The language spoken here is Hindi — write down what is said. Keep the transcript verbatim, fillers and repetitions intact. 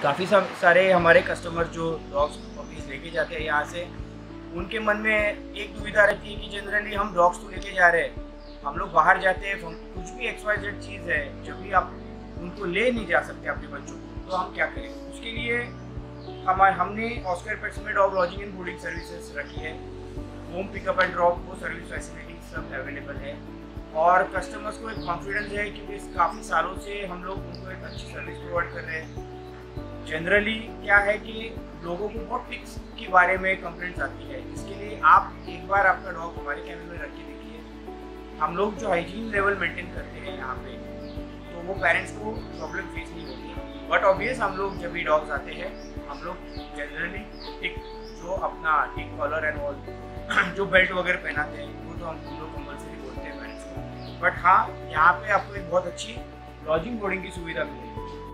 काफ़ी सारे हमारे कस्टमर जो डॉग्स पपीज़ लेके जाते हैं यहाँ से, उनके मन में एक दुविधा रहती है कि जनरली हम डॉग्स तो लेके जा रहे हैं, हम लोग बाहर जाते हैं, कुछ भी एक्स वाई जेड चीज़ है, जब भी आप उनको ले नहीं जा सकते अपने बच्चों को, तो हम क्या करें? उसके लिए हमारे हमने ऑस्कर पेट्स में dog lodging and boarding services रखी है। होम पिकअप एंड ड्रॉप वो सर्विस फैसिलिटी सब अवेलेबल है और कस्टमर्स को एक कॉन्फिडेंस है कि काफ़ी सालों से हम लोग उनको एक अच्छी सर्विस प्रोवाइड कर रहे हैं। जनरली क्या है कि लोगों को बहुत टिक्स के बारे में कंप्लेंट्स आती है, इसके लिए आप एक बार आपका डॉग हमारे कैबिन में रख के देखिए। हम लोग जो हाइजीन लेवल मेंटेन करते हैं यहाँ पे, तो वो पेरेंट्स को प्रॉब्लम फेस नहीं होती। बट ऑब्वियस हम लोग जब भी डॉग्स आते हैं, हम लोग जनरली टिक जो अपना टिक कॉलर एंड ऑल जो बेल्ट वगैरह पहनाते हैं, वो तो हम लोग कंपल्सरी बोलते हैं पेरेंट्स को। बट हाँ, यहाँ पे आपको एक बहुत अच्छी लॉजिंग बोर्डिंग की सुविधा मिलेगी।